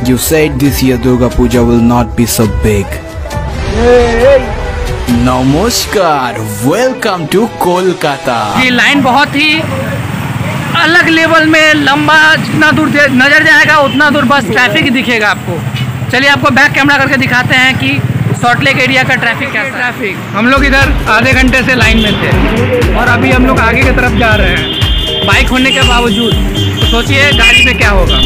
You said this year Durga Puja will not be so big. नमस्कार, welcome to Kolkata. ये line बहुत ही अलग level में लंबा, जितना दूर नजर जाएगा उतना दूर बस ट्रैफिक ही दिखेगा आपको। चलिए आपको बैक कैमरा करके दिखाते हैं कि सॉल्ट लेक एरिया का ट्रैफिक कैसा है। ट्रैफिक हम लोग इधर आधे घंटे से लाइन में थे और अभी हम लोग आगे की तरफ जा रहे हैं बाइक होने के बावजूद। तो सोचिए गाड़ी में क्या होगा।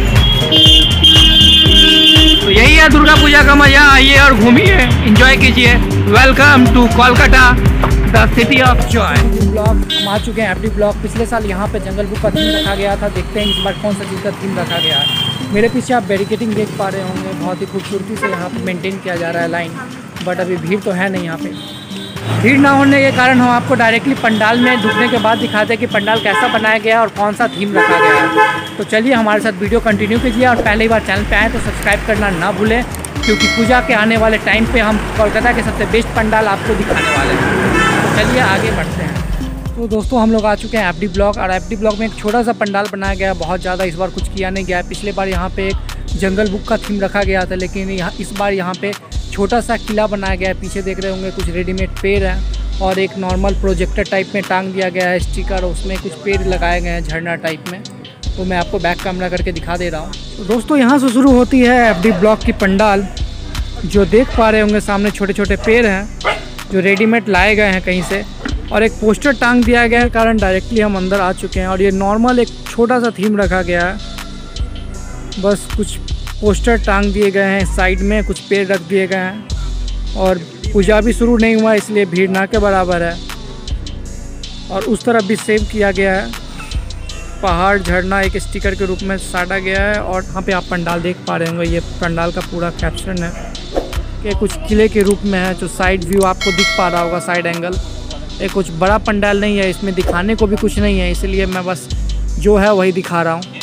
तो यही है दुर्गा पूजा का मजा। आइए और घूमिए, एंजॉय कीजिए। Welcome to Kolkata, the city of joy. Block हम आ चुके हैं एफडी ब्लॉग। पिछले साल यहाँ पे जंगल बुक का थीम रखा गया था। देखते हैं इस बार कौन सा चीज़ का थीम रखा गया है। मेरे पीछे आप बैरिकेडिंग देख पा रहे होंगे, बहुत ही खूबसूरती से यहाँ पे मेंटेन किया जा रहा है लाइन। बट अभी भीड़ तो है नहीं यहाँ पे। भीड़ ना होने के कारण हम आपको डायरेक्टली पंडाल में ढुकने के बाद दिखाते हैं कि पंडाल कैसा बनाया गया है और कौन सा थीम रखा गया है। तो चलिए हमारे साथ वीडियो कंटिन्यू कीजिए और पहली बार चैनल पे आए तो सब्सक्राइब करना ना भूलें, क्योंकि पूजा के आने वाले टाइम पे हम कोलकाता के सबसे बेस्ट पंडाल आपको दिखाने वाले हैं। तो चलिए आगे बढ़ते हैं। तो दोस्तों हम लोग आ चुके हैं एफडी ब्लॉक और एफडी ब्लॉक में एक छोटा सा पंडाल बनाया गया है। बहुत ज़्यादा इस बार कुछ किया नहीं गया है। पिछले बार यहाँ पे एक जंगल बुक का थीम रखा गया था, लेकिन इस बार यहाँ पे छोटा सा किला बनाया गया है। पीछे देख रहे होंगे कुछ रेडीमेड पेड़ है और एक नॉर्मल प्रोजेक्टर टाइप में टांग दिया गया है स्टिकर। उसमें कुछ पेड़ लगाए गए हैं झरना टाइप में। तो मैं आपको बैक कैमरा करके दिखा दे रहा हूँ। तो दोस्तों यहाँ से शुरू होती है एफडी ब्लॉक की पंडाल। जो देख पा रहे होंगे सामने छोटे छोटे पेड़ हैं जो रेडीमेड लाए गए हैं कहीं से, और एक पोस्टर टांग दिया गया है कारण डायरेक्टली हम अंदर आ चुके हैं। और ये नॉर्मल एक छोटा सा थीम रखा गया है, बस कुछ पोस्टर टांग दिए गए हैं साइड में, कुछ पेड़ रख दिए गए हैं और पूजा भी शुरू नहीं हुआ इसलिए भीड़ ना के बराबर है। और उस तरफ भी सेव किया गया है, पहाड़ झरना एक स्टिकर के रूप में साटा गया है। और यहाँ पे आप पंडाल देख पा रहे होंगे, ये पंडाल का पूरा कैप्शन है कि कुछ किले के रूप में है। जो साइड व्यू आपको दिख पा रहा होगा, साइड एंगल, ये कुछ बड़ा पंडाल नहीं है, इसमें दिखाने को भी कुछ नहीं है, इसलिए मैं बस जो है वही दिखा रहा हूँ।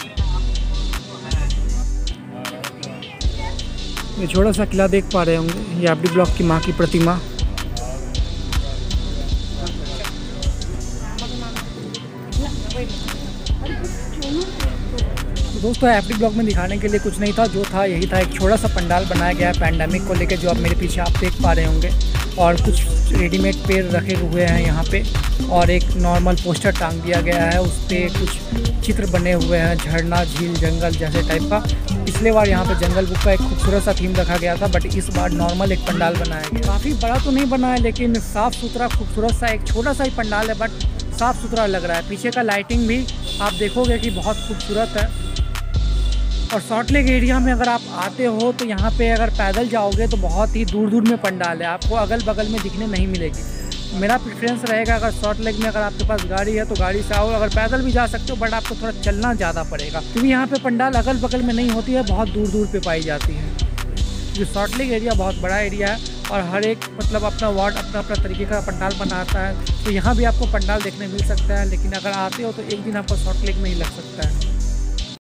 ये छोटा सा किला देख पा रहे होंगे, ये एफडी ब्लॉक की माँ की प्रतिमा। दोस्तों एफडी ब्लॉक में दिखाने के लिए कुछ नहीं था, जो था यही था। एक छोटा सा पंडाल बनाया गया है पैंडेमिक को लेकर, जो आप मेरे पीछे आप देख पा रहे होंगे। और कुछ रेडीमेड पेड़ रखे हुए हैं यहाँ पे और एक नॉर्मल पोस्टर टांग दिया गया है। उस पर कुछ चित्र बने हुए हैं, झरना झील जंगल जैसे टाइप का। पिछले बार यहाँ पे जंगल बुक का एक खूबसूरत सा थीम रखा गया था, बट इस बार नॉर्मल एक पंडाल बनाया गया। काफ़ी बड़ा तो नहीं बना है, लेकिन साफ़ सुथरा खूबसूरत सा एक छोटा सा ही पंडाल है, बट साफ़ सुथरा लग रहा है। पीछे का लाइटिंग भी आप देखोगे कि बहुत खूबसूरत है। और सॉल्ट लेक एरिया में अगर आप आते हो तो यहाँ पे अगर पैदल जाओगे तो बहुत ही दूर दूर में पंडाल है, आपको अगल बगल में दिखने नहीं मिलेगी। मेरा प्रेफरेंस रहेगा अगर सॉल्ट लेक में अगर आपके पास गाड़ी है तो गाड़ी से आओ, अगर पैदल भी जा सकते हो बट आपको थोड़ा चलना ज़्यादा पड़ेगा, क्योंकि यहाँ पे पंडाल अगल बगल में नहीं होती है, बहुत दूर दूर पे पाई जाती है। जो सॉल्ट लेक एरिया बहुत बड़ा एरिया है और हर एक मतलब अपना वार्ड अपना अपना तरीके का पंडाल बनाता है। तो यहाँ भी आपको पंडाल देखने मिल सकता है, लेकिन अगर आते हो तो एक दिन आपको सॉल्ट लेक में ही लग सकता है।